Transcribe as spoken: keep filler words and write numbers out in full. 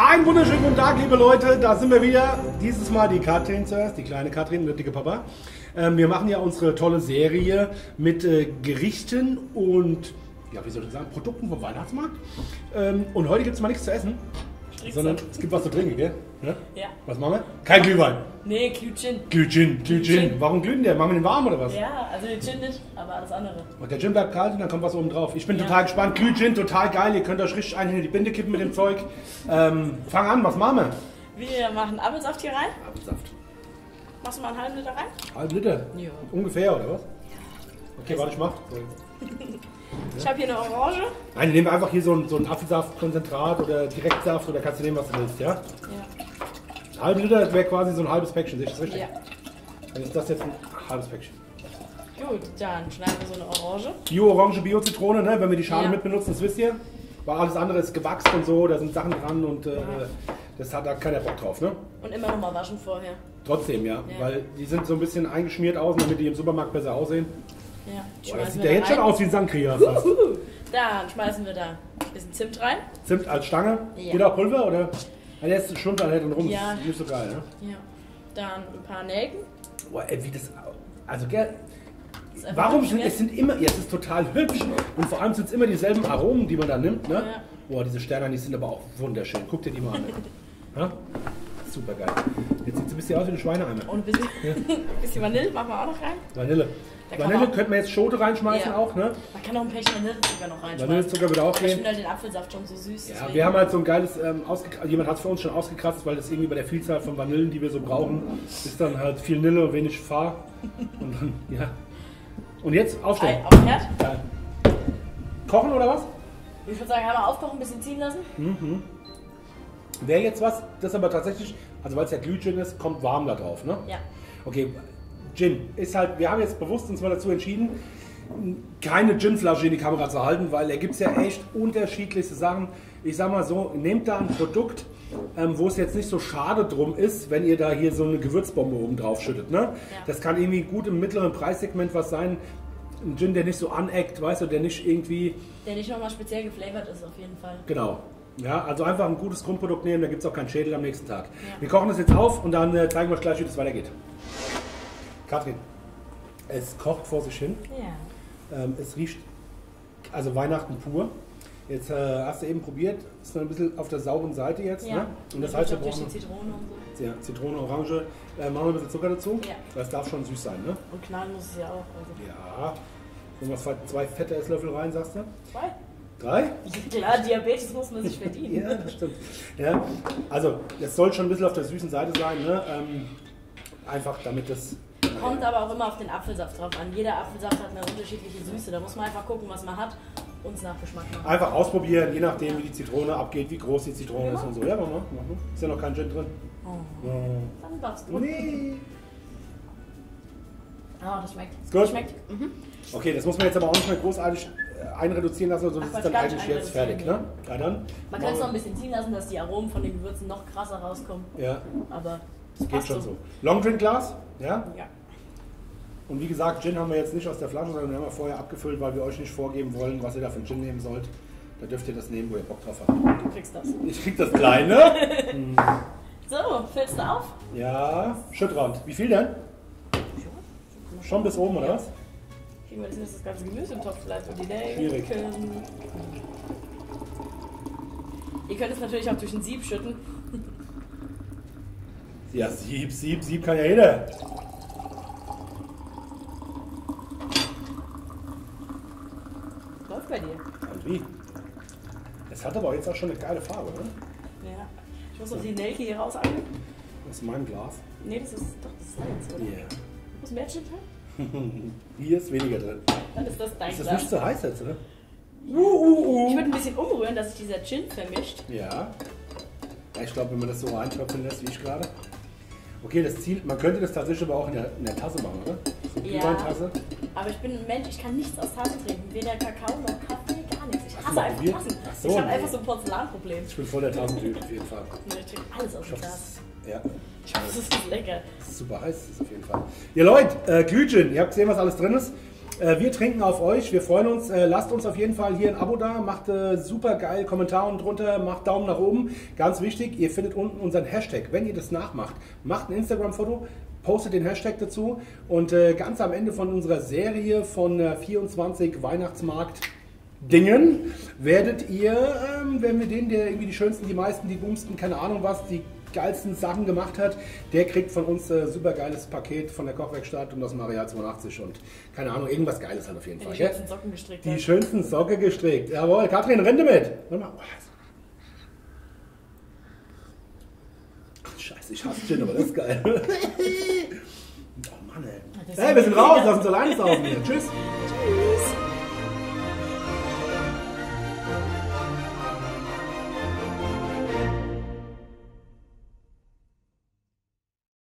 Einen wunderschönen guten Tag, liebe Leute, da sind wir wieder. Dieses Mal die Katrin zuerst, die kleine Katrin, der dicke Papa. Ähm, wir machen ja unsere tolle Serie mit äh, Gerichten und, ja, wie soll ich sagen, Produkten vom Weihnachtsmarkt. Ähm, und heute gibt es mal nichts zu essen, sondern es gibt was zu trinken, gell? Ja? Ja. Was machen wir? Kein Glühwein. Nee, Glühgin. Glühgin, Glühgin. Warum glühen der? Machen wir den warm oder was? Ja, also den Gin nicht, aber alles andere. Und der Gin bleibt kalt und dann kommt was oben drauf. Ich bin Ja. total gespannt. Glühgin, total geil. Ihr könnt euch richtig einen in die Binde kippen mit dem Zeug. Ähm, fang an, was machen wir? Wir machen Apfelsaft hier rein. Apfelsaft. Machst du mal einen halben Liter rein? Halb Liter? Ja. Ungefähr, oder was? Okay, warte, ich mach. Ich habe hier eine Orange. Nein, nehmen wir einfach hier so ein, so ein Apfelsaftkonzentrat oder Direktsaft oder kannst du nehmen, was du willst, ja? Ja. Ein halb Liter wäre quasi so ein halbes Päckchen, sehe ich das richtig? Ja. Dann ist das jetzt ein halbes Päckchen. Gut, dann schneiden wir so eine Orange. Bio-Orange, Bio-Zitrone, ne? Wenn wir die Schale Ja. mit benutzen, das wisst ihr. Weil alles andere ist gewachst und so, da sind Sachen dran und äh, Ja. das hat da keiner Bock drauf, ne? Und immer noch mal waschen vorher. Trotzdem, ja, Ja. weil die sind so ein bisschen eingeschmiert außen, damit die im Supermarkt besser aussehen. Ja. Boah, das Schmeißen sieht wir ja da jetzt schon rein. aus wie ein Sangria fast. Uhu. Dann schmeißen wir da ein bisschen Zimt rein. Zimt als Stange. Ja. Geht auch Pulver oder? Ja, der ist schwimmt da hinten rum, Ja. ist nicht so geil, ne? Ja. Dann ein paar Nelken. Boah, ey, wie das. Also, gell. Ist einfach Warum hübsch, sind gell? es sind immer, ja, es ist total hübsch und vor allem sind es immer dieselben Aromen, die man da nimmt, ne? Ja. Boah, diese Sterne, die sind aber auch wunderschön. Guck dir die mal an. Ja? Super geil. Jetzt sieht es ein bisschen aus wie eine Schweineeimer. Und ein bisschen, ein bisschen Vanille machen wir auch noch rein. Vanille. Da kann Vanille man- könnte man jetzt Schote reinschmeißen Ja. auch, ne? Man kann auch ein Päckchen Vanillezucker noch reinschmeißen. Vanillezucker würde auch Aber ich gehen. finde halt den Apfelsaft schon so süß. Ja, deswegen- wir haben halt so ein geiles, ähm, ausgekratzt, jemand hat es für uns schon ausgekratzt, weil das irgendwie bei der Vielzahl von Vanillen, die wir so brauchen, ist dann halt viel Nille und wenig Fahr. Und dann, ja. Und jetzt aufstellen. Ei auf den Herd. Ja. Kochen oder was? Ich würde sagen, einmal aufkochen, ein bisschen ziehen lassen. Wäre jetzt was, das aber tatsächlich, also weil es ja Glühgin ist, kommt warm da drauf, ne? Ja. Okay, Gin ist halt, wir haben jetzt bewusst uns mal dazu entschieden, keine Ginflasche in die Kamera zu halten, weil da gibt es ja echt unterschiedlichste Sachen. Ich sag mal so, nehmt da ein Produkt, ähm, wo es jetzt nicht so schade drum ist, wenn ihr da hier so eine Gewürzbombe oben drauf schüttet. Ne? Das kann irgendwie gut im mittleren Preissegment was sein. Ein Gin, der nicht so aneckt, weißt du, der nicht irgendwie, Der nicht nochmal speziell geflavored ist, auf jeden Fall. genau. Ja, also einfach ein gutes Grundprodukt nehmen, da gibt es auch keinen Schädel am nächsten Tag. Ja. Wir kochen das jetzt auf und dann äh, zeigen wir euch gleich, wie das weitergeht. Katrin, es kocht vor sich hin. Ja. Ähm, es riecht also Weihnachten pur. Jetzt äh, hast du eben probiert, ist noch ein bisschen auf der sauren Seite jetzt. Ja. Ne? Und das heißt, wir durch die brauchen Zitrone und so. ja, Zitrone, Orange, äh, machen wir ein bisschen Zucker dazu. Ja. Das darf schon süß sein, ne? Und knallen muss es ja auch. Also. Ja. Und was zwei fette Esslöffel rein, sagst du? Zwei? Drei? Klar, Diabetes muss man sich verdienen. Ja, das stimmt. Ja, also, es soll schon ein bisschen auf der süßen Seite sein, ne? Ähm, einfach damit das. Kommt aber auch immer auf den Apfelsaft drauf an. Jeder Apfelsaft hat eine unterschiedliche Süße. Da muss man einfach gucken, was man hat und es nach Geschmack machen. Einfach ausprobieren, je nachdem, wie die Zitrone abgeht, wie groß die Zitrone Ja. ist und so. Ja, machen wir. machen wir. Ist ja noch kein Gin drin. Oh. Ja. Dann darfst du. Nee. Ah, das schmeckt. Ist gut? Das schmeckt. Mhm. Okay, das muss man jetzt aber auch nicht mehr großartig äh, einreduzieren lassen, also das Ach, ist dann gar nicht eigentlich jetzt fertig, ne? Ja, dann. Man kann es noch ein bisschen ziehen lassen, dass die Aromen von den Gewürzen noch krasser rauskommen. Ja, Aber es geht passt schon so. so. Long Drink Glas, ja? Ja. Und wie gesagt, Gin haben wir jetzt nicht aus der Flasche, sondern wir haben wir vorher abgefüllt, weil wir euch nicht vorgeben wollen, was ihr da für einen Gin nehmen sollt. Da dürft ihr das nehmen, wo ihr Bock drauf habt. Du kriegst das. Ich krieg das kleine. So, füllst du auf? Ja, Schüttrand. Wie viel denn? Schon bis oben, oder was? Kriegen wir das jetzt das ganze Gemüse im Topf vielleicht und die Schwierig. Nelken. Ihr könnt es natürlich auch durch ein Sieb schütten. Ja, Sieb, Sieb, Sieb kann ja jeder. Läuft bei dir. Und wie? Es hat aber jetzt auch schon eine geile Farbe, ne? Ja. Ich muss noch die Nelke hier rausangehen. Das ist mein Glas. Nee, das ist doch das ist deins, oder? Yeah. Muss mehr Gin drin? Hier ist weniger drin. Dann ist das dein Ist das Glas. nicht zu heiß jetzt, oder? Uh, uh, Ich uh. würde ein bisschen umrühren, dass sich dieser Gin vermischt. Ja. Ja, ich glaube, wenn man das so reintröpfeln lässt, wie ich gerade. Okay, das Ziel, man könnte das tatsächlich aber auch in der, in der Tasse machen, oder? So eine Ja. Glühweintasse. Aber ich bin ein Mensch, ich kann nichts aus Tassen trinken. Weder Kakao noch Kaffee, gar nichts. Ich Hast du hasse mal einfach probiert? Tassen. Ach so, ich habe nee. einfach so ein Porzellanproblem. Ich bin voll der Tassentyp auf jeden Fall. Nee, ich trinke alles aus Ich dem hoffe, Glas. das, ja, Das ist lecker. das ist super heiß, das ist auf jeden Fall. Ja Leute, äh, Glühgin, ihr habt gesehen, was alles drin ist. Äh, wir trinken auf euch, wir freuen uns. Äh, lasst uns auf jeden Fall hier ein Abo da, macht äh, super geil Kommentare unten drunter, macht Daumen nach oben. Ganz wichtig, ihr findet unten unseren Hashtag. Wenn ihr das nachmacht, macht ein Instagram-Foto, postet den Hashtag dazu und äh, ganz am Ende von unserer Serie von äh, vierundzwanzig Weihnachtsmarkt Dingen werdet ihr, ähm, wenn wir den, der irgendwie die schönsten, die meisten, die boomsten, keine Ahnung was, die geilsten Sachen gemacht hat, der kriegt von uns äh, super geiles Paket von der Kochwerkstatt und aus Maria zweiundachtzig und keine Ahnung, irgendwas Geiles halt auf jeden Fall. Die schönsten Socken gestrickt. Die schönsten Socken gestrickt. Jawohl, Katrin, renne mit. Warte mal. Ach, scheiße, ich hasse Gin, aber das ist geil. Oh Mann, ey. Hey, wir sind raus, lass uns alleine saufen hier. Tschüss.